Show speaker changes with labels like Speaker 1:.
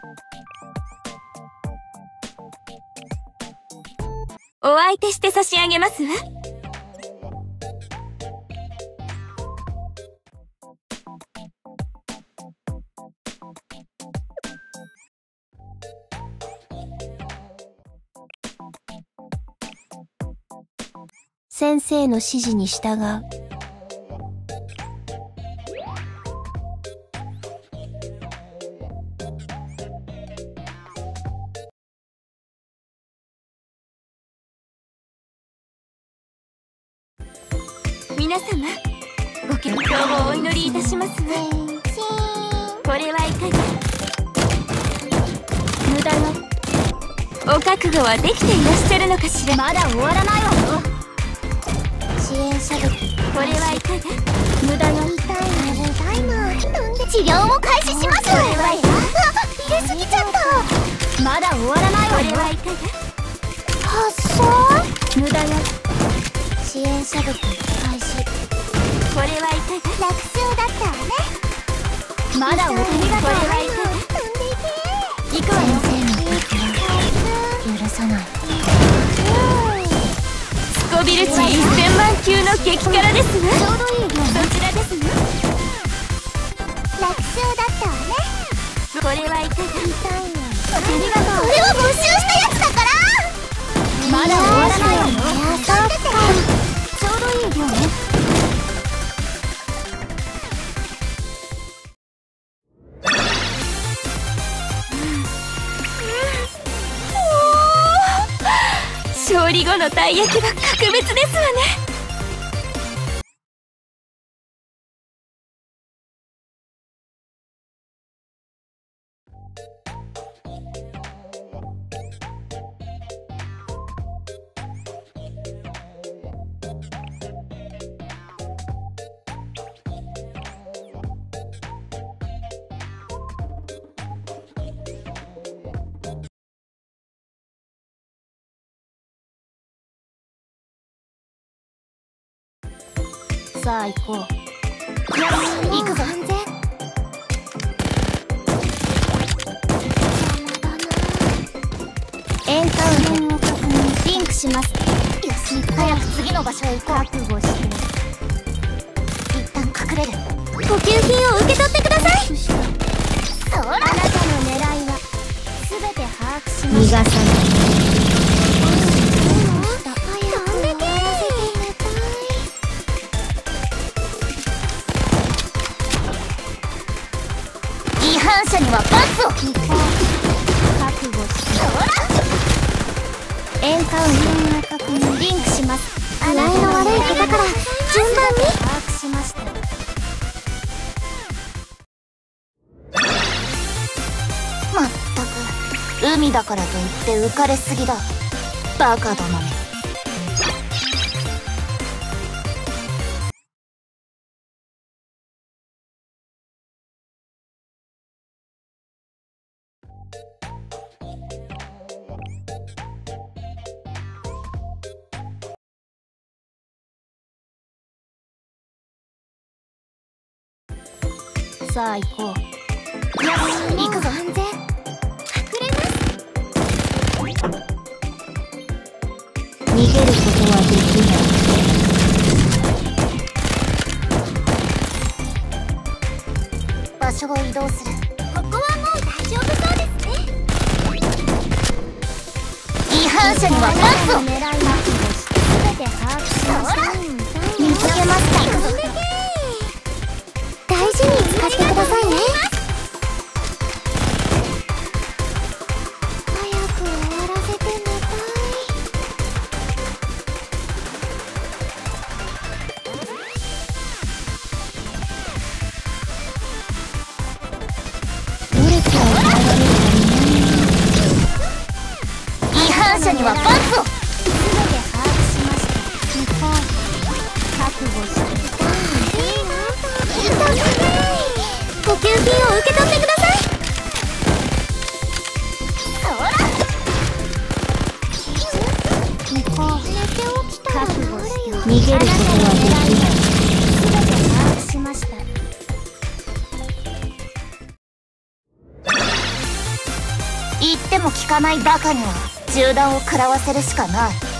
Speaker 1: お相手して差し上げますわ。
Speaker 2: 先生の指示に従う。
Speaker 1: 皆様、ご健闘をお祈りいたしますわ。これはいかが？
Speaker 2: 無駄よ。
Speaker 1: お覚悟はできていらっしゃるのかしら？
Speaker 2: まだ終わらないわよ。支援射撃。
Speaker 1: これはいかが？
Speaker 2: 無駄よ。
Speaker 3: 痛いな。治療を開始します。
Speaker 1: これはいかが？
Speaker 3: 入れすぎちゃった。
Speaker 2: まだ終わらないわよ。
Speaker 1: これはいかが？
Speaker 3: 発射。
Speaker 2: 無駄よ。
Speaker 3: 支援射撃開始。
Speaker 1: これはいかが？
Speaker 3: 楽勝だったわね。
Speaker 2: まだ終わらない。
Speaker 1: これはいかが？
Speaker 3: 飛んでいけ。
Speaker 2: 行くわよ。
Speaker 3: 先生の敵は許さない。
Speaker 1: スコビル値1000万級の激辛ですわ。
Speaker 2: ちょうどいい量。
Speaker 1: そちらですわ。
Speaker 3: 楽勝だったわね。
Speaker 1: これはいかが？
Speaker 3: 痛いな。
Speaker 2: ありがとう。
Speaker 3: これは没収したやつだから。
Speaker 2: まだ終わらないわよ。
Speaker 3: そっか。
Speaker 2: ちょうどいい量ね。
Speaker 1: 勝利後のたい焼きは格別ですわね。
Speaker 2: さあ行こう。
Speaker 3: 行くぞ。
Speaker 2: エンカウントリンクします。
Speaker 3: よし、早く次の場所へ行こう。
Speaker 2: 覚悟して。
Speaker 3: 一旦隠れる。
Speaker 1: 補給品を受け取ってください。
Speaker 3: そら。
Speaker 2: あなたの狙いは全て把握しました。
Speaker 1: 逃がさない。
Speaker 3: 違反者には罰を。
Speaker 2: 覚悟して。
Speaker 3: そら。
Speaker 2: エンカウントリンクします。
Speaker 3: 具合の悪い方から順番に。
Speaker 2: 把握しました。
Speaker 3: まったく海だからといって浮かれすぎだ。バカどもめ。
Speaker 2: さあ行こう。
Speaker 3: 行くぞ。
Speaker 2: 安全。
Speaker 3: 隠れます。
Speaker 2: 逃げることはできない。
Speaker 3: 場所を移動する。ここはもう大丈夫そうですね。違反者には罰を。
Speaker 2: 狙いは全て把握しました。
Speaker 3: 見つけました。大事に使ってくださいね。早く終わらせて寝たい。
Speaker 2: 努力を変えられる
Speaker 3: 違反者には罰を。
Speaker 2: 全て把握しました。覚悟して。
Speaker 3: 補給品を受け取ってください。そら。
Speaker 2: 寝て
Speaker 3: 起きたら
Speaker 2: 覚悟
Speaker 3: 治
Speaker 2: して。
Speaker 3: るよ。
Speaker 2: 逃げることはできない。全て把握しました。
Speaker 3: 言っても聞かないバカには銃弾を食らわせるしかない。